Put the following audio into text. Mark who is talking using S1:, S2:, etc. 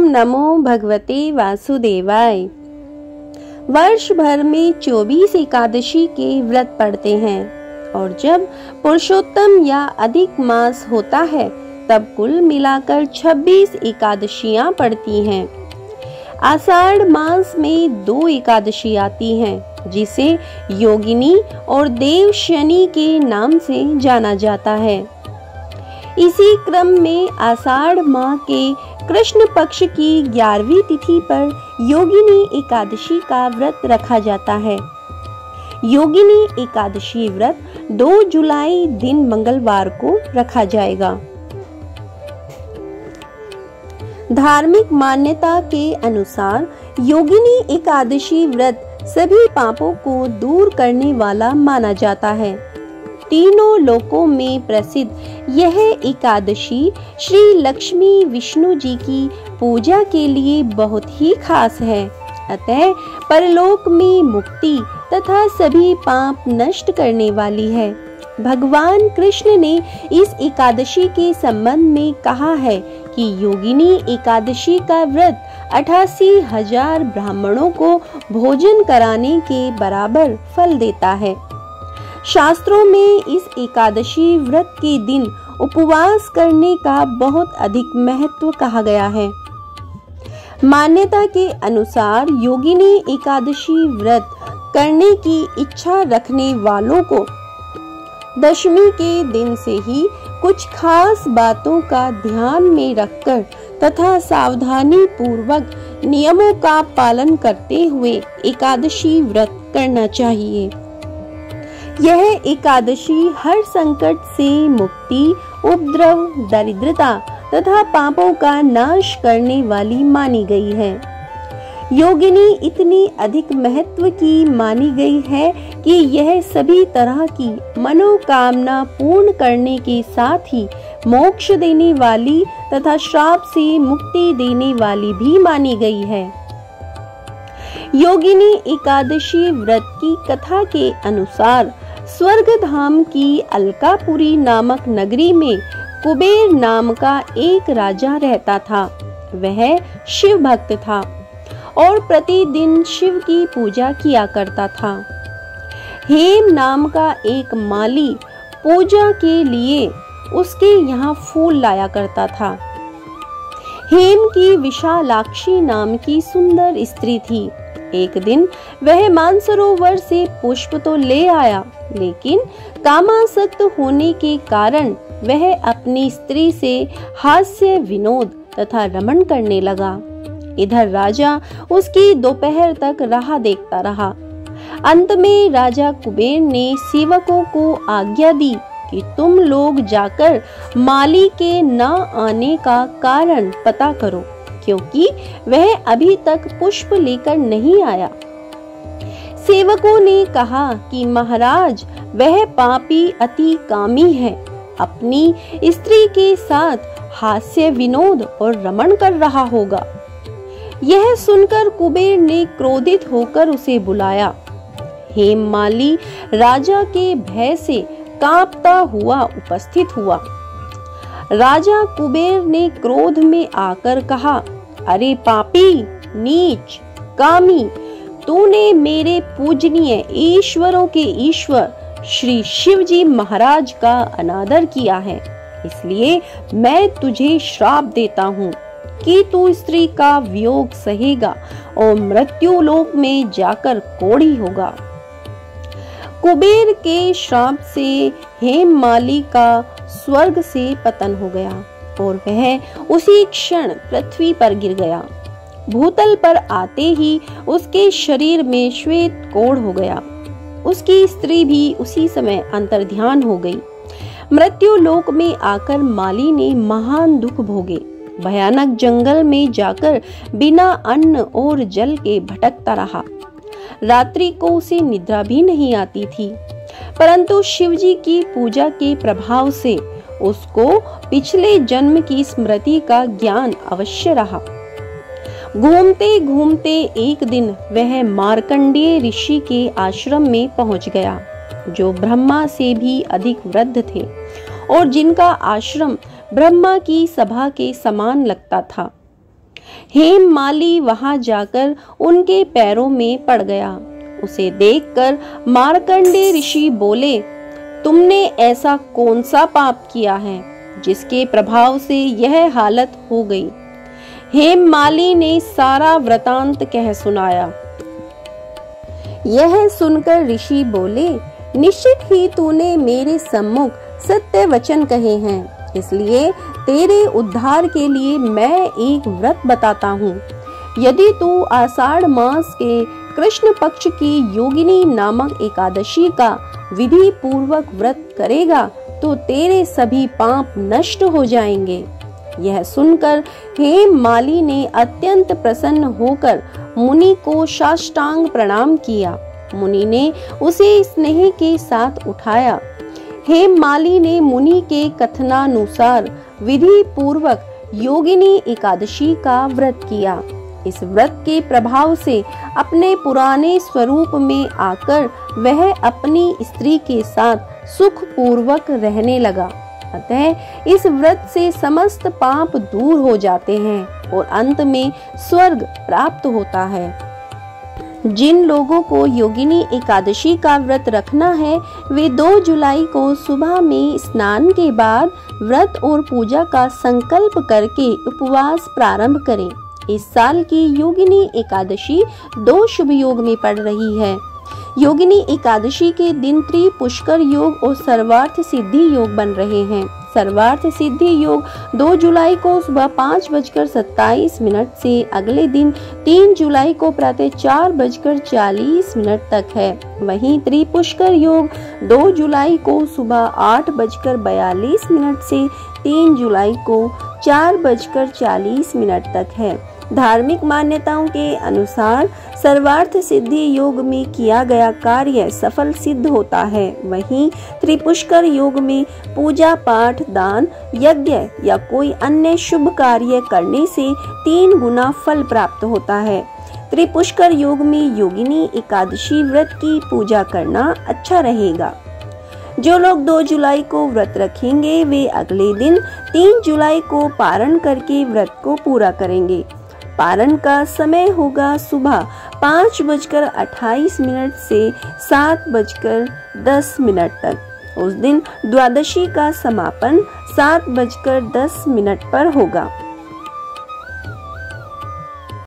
S1: नमो भगवते वासुदेवाय। वर्ष भर में 24 एकादशी के व्रत पड़ते हैं और जब पुरुषोत्तम या अधिक मास होता है तब कुल मिलाकर 26 एकादशियां पड़ती हैं। आषाढ़ मास में 2 एकादशी आती हैं जिसे योगिनी और देवशनी के नाम से जाना जाता है। इसी क्रम में आषाढ़ माह के कृष्ण पक्ष की 11वीं तिथि पर योगिनी एकादशी का व्रत रखा जाता है। योगिनी एकादशी व्रत 2 जुलाई दिन मंगलवार को रखा जाएगा। धार्मिक मान्यता के अनुसार योगिनी एकादशी व्रत सभी पापों को दूर करने वाला माना जाता है। तीनों लोकों में प्रसिद्ध यह एकादशी श्री लक्ष्मी विष्णु जी की पूजा के लिए बहुत ही खास है। अतः परलोक में मुक्ति तथा सभी पाप नष्ट करने वाली है। भगवान कृष्ण ने इस एकादशी के संबंध में कहा है कि योगिनी एकादशी का व्रत 88,000 ब्राह्मणों को भोजन कराने के बराबर फल देता है। शास्त्रों में इस एकादशी व्रत के दिन उपवास करने का बहुत अधिक महत्व कहा गया है। मान्यता के अनुसार योगिनी एकादशी व्रत करने की इच्छा रखने वालों को दशमी के दिन से ही कुछ खास बातों का ध्यान में रखकर तथा सावधानी पूर्वक नियमों का पालन करते हुए एकादशी व्रत करना चाहिए। यह एकादशी हर संकट से मुक्ति, उपद्रव, दरिद्रता तथा पापों का नाश करने वाली मानी गई है। योगिनी इतनी अधिक महत्व की मानी गई है कि यह सभी तरह की मनोकामना पूर्ण करने के साथ ही मोक्ष देने वाली तथा श्राप से मुक्ति देने वाली भी मानी गई है। योगिनी एकादशी व्रत की कथा के अनुसार स्वर्ग धाम की अलकापुरी नामक नगरी में कुबेर नाम का एक राजा रहता था। वह शिव भक्त था और प्रतिदिन शिव की पूजा किया करता था। हेम नाम का एक माली पूजा के लिए उसके यहाँ फूल लाया करता था। हेम की विशालाक्षी नाम की सुंदर स्त्री थी। एक दिन वह मानसरोवर से पुष्प तो ले आया, लेकिन कामासक्त होने के कारण वह अपनी स्त्री से हास्य विनोद तथा रमण करने लगा। इधर राजा उसकी दोपहर तक राह देखता रहा। अंत में राजा कुबेर ने सेवकों को आज्ञा दी कि तुम लोग जाकर माली के न आने का कारण पता करो, क्योंकि वह अभी तक पुष्प लेकर नहीं आया। सेवकों ने कहा कि महाराज, वह पापी अति कामी है, अपनी स्त्री के साथ हास्य विनोद और रमण कर रहा होगा। यह सुनकर कुबेर ने क्रोधित होकर उसे बुलाया। हेममाली राजा के भय से कांपता हुआ उपस्थित हुआ। राजा कुबेर ने क्रोध में आकर कहा, अरे पापी, नीच, कामी, तूने मेरे पूजनीय ईश्वरों के ईश्वर श्री शिव जी महाराज का अनादर किया है, इसलिए मैं तुझे श्राप देता हूँ कि तू स्त्री का वियोग सहेगा और मृत्यु लोक में जाकर कोढ़ी होगा। कुबेर के श्राप से हेममाली का स्वर्ग से पतन हो गया और वह उसी क्षण पृथ्वी पर गिर गया। भूतल पर आते ही उसके शरीर में श्वेत कोढ़ हो गया। उसकी स्त्री भी उसी समय अंतर्ध्यान हो गई। मृत्यु लोक में आकर माली ने महान दुख भोगे। भयानक जंगल में जाकर बिना अन्न और जल के भटकता रहा। रात्रि को उसे निद्रा भी नहीं आती थी, परंतु शिवजी की पूजा के प्रभाव से उसको पिछले जन्म की स्मृति का ज्ञान अवश्य रहा। घूमते घूमते एक दिन वह मार्कंडेय ऋषि के आश्रम में पहुंच गया, जो ब्रह्मा से भी अधिक वृद्ध थे और जिनका आश्रम ब्रह्मा की सभा के समान लगता था। हेममाली वहां जाकर उनके पैरों में पड़ गया। उसे देखकर मार्कंडेय ऋषि बोले, तुमने ऐसा कौन सा पाप किया है जिसके प्रभाव से यह हालत हो गई? हेममाली ने सारा वृतांत कह सुनाया। यह सुनकर ऋषि बोले, निश्चित ही तूने मेरे सम्मुख सत्य वचन कहे हैं, इसलिए तेरे उद्धार के लिए मैं एक व्रत बताता हूँ। यदि तू आषाढ़ मास के कृष्ण पक्ष की योगिनी नामक एकादशी का विधि पूर्वक व्रत करेगा तो तेरे सभी पाप नष्ट हो जाएंगे। यह सुनकर हेममाली ने अत्यंत प्रसन्न होकर मुनि को साष्टांग प्रणाम किया। मुनि ने उसे स्नेह के साथ उठाया। हेममाली ने मुनि के कथनानुसार विधि पूर्वक योगिनी एकादशी का व्रत किया। इस व्रत के प्रभाव से अपने पुराने स्वरूप में आकर वह अपनी स्त्री के साथ सुख पूर्वक रहने लगा। अतः इस व्रत से समस्त पाप दूर हो जाते हैं और अंत में स्वर्ग प्राप्त होता है। जिन लोगों को योगिनी एकादशी का व्रत रखना है वे 2 जुलाई को सुबह में स्नान के बाद व्रत और पूजा का संकल्प करके उपवास प्रारंभ करें। इस साल की योगिनी एकादशी 2 शुभ योग में पड़ रही है। योगिनी एकादशी के दिन त्रिपुष्कर योग और सर्वार्थ सिद्धि योग बन रहे हैं। सर्वार्थ सिद्धि योग 2 जुलाई को सुबह 5:27 से अगले दिन 3 जुलाई को प्रातः 4:40 तक है। वहीं त्रिपुष्कर योग 2 जुलाई को सुबह 8:42 से 3 जुलाई को 4:40 तक है। धार्मिक मान्यताओं के अनुसार सर्वार्थ सिद्धि योग में किया गया कार्य सफल सिद्ध होता है। वहीं त्रिपुष्कर योग में पूजा पाठ, दान, यज्ञ या कोई अन्य शुभ कार्य करने से 3 गुना फल प्राप्त होता है। त्रिपुष्कर योग में योगिनी एकादशी व्रत की पूजा करना अच्छा रहेगा। जो लोग 2 जुलाई को व्रत रखेंगे वे अगले दिन 3 जुलाई को पारण करके व्रत को पूरा करेंगे। पारण का समय होगा सुबह 5:28 से 7:10 तक। उस दिन द्वादशी का समापन 7:10 पर होगा।